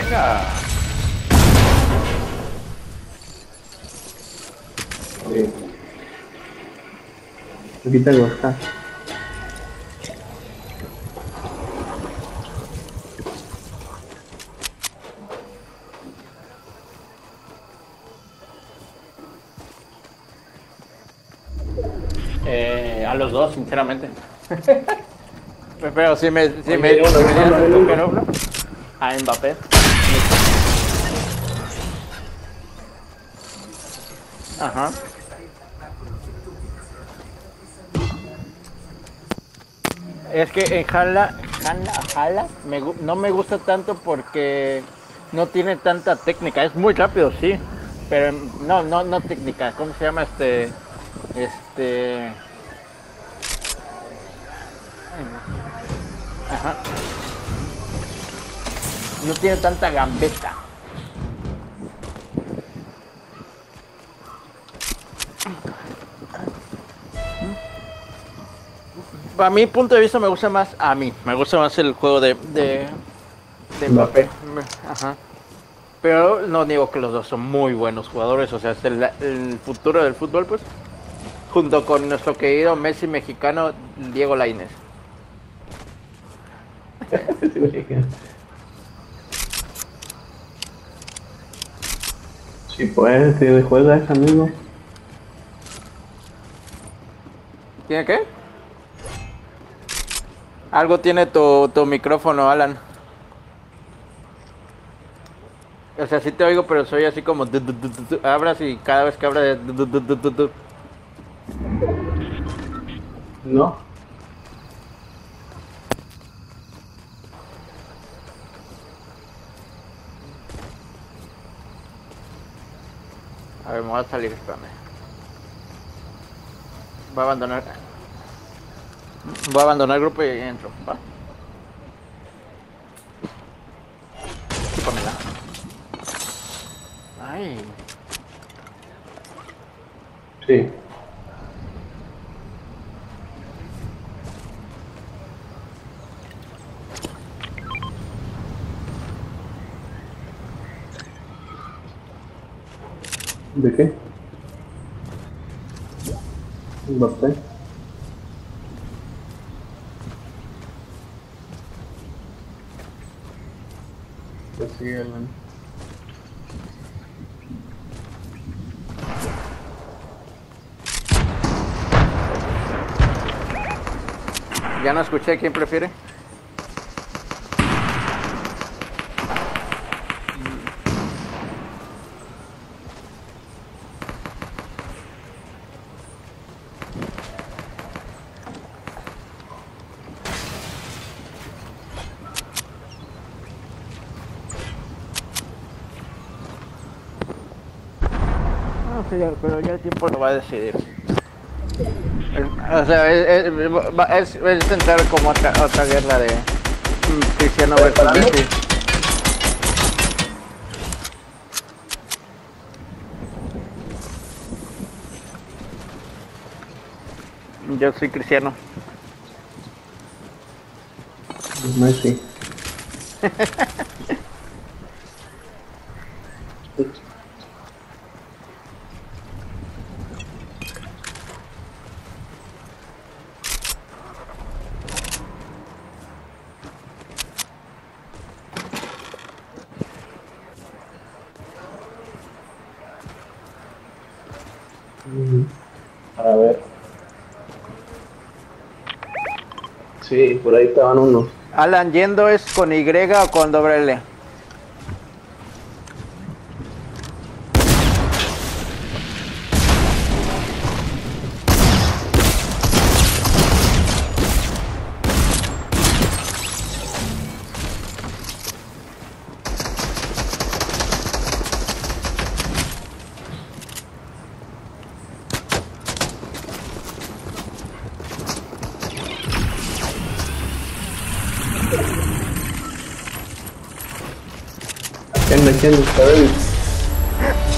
Ah, Sí. Aquí te gusta. a los dos, sinceramente. Pero si me Oye, uno, dieras uno, el uno. toque uno, a Mbappé. Ajá. Es que en Haaland no me gusta tanto porque no tiene tanta técnica. Es muy rápido, sí, pero no técnica. ¿Cómo se llama este? Ajá. No tiene tanta gambeta. A mi punto de vista me gusta más el juego de Mbappé. Mbappé. Ajá. Pero no digo que los dos son muy buenos jugadores, o sea, es el futuro del fútbol, pues, junto con nuestro querido Messi mexicano, Diego Lainez. Si puedes, si juegas, amigo. ¿Tiene qué? Algo tiene tu micrófono, Alan. O sea, sí te oigo, pero soy así como... Abras y cada vez que abras... No. A ver, me voy a salir, espérame. Voy a abandonar... Voy a abandonar el grupo y entro, ¿va? Chúpamela. Ay... Sí. ¿De qué? Mbappé. Pues sí, Alan. Ya no escuché, ¿quién prefiere? No sé, pero ya el tiempo lo va a decidir. O sea, es entrar como otra guerra de Cristiano versus Para mí, Messi. Yo soy Cristiano. Messi. A ver. Sí, por ahí estaban unos. Alan, yendo es con Y o con doble L. ¿Quién ustedes?